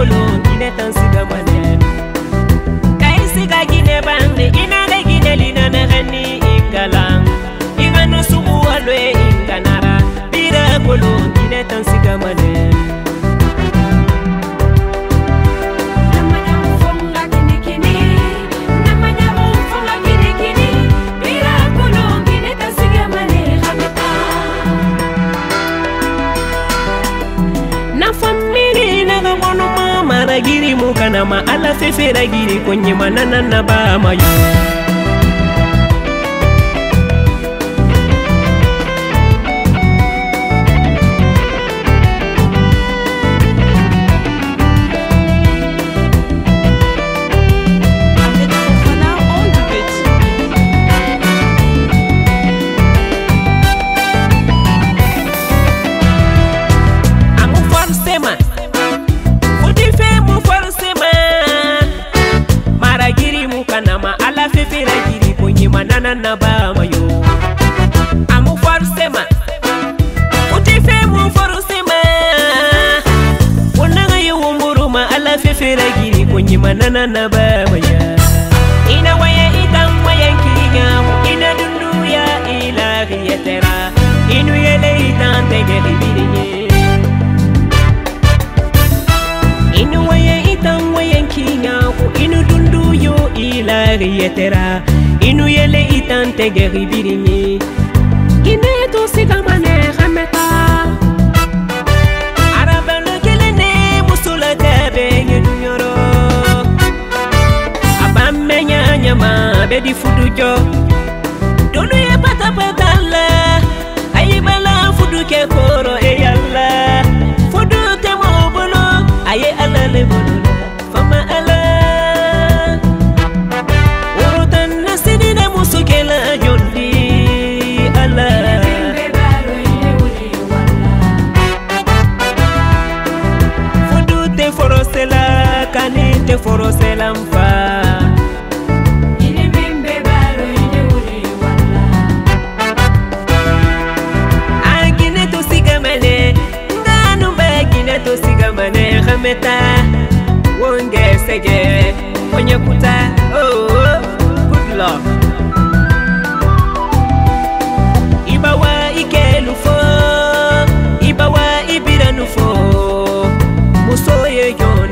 kolo Guinée tan siga mane kay siga Guinée bande ina de Guinée lina na gani ingalang ingano subu alwe inganara bira kolo Guinée tan siga mane Giri mukana ma ala fefera giri konye manana na ba mayo na ba mayo amu forcema uti fe mu forcema wonna ngayo wumburu ma ala fe fera giri ko nyima nana na ba maya ina waya itan wayan kinya ina dundu ya ilahi yatera inu yele itan tege birinye inu waya itan wayan kinya inu dundu yo ilahi yatera inu yele itante geri birinye Guinée to siga mane khameta arabalo kelene musula tabe nyoro abamme nyama bedi fudujo dolu ye pata patala AIBA la fudu ke koro e yalla fudu te mo bolo aye ala le bolo fama ala kanite forosela mfa ini mimbe balo ine uri wala agine to sigamane nganu bagine to sigamane khameta wonge sege onye kuta oh good luck ibawa ikelufo ibawa ibiranu fo musoye yo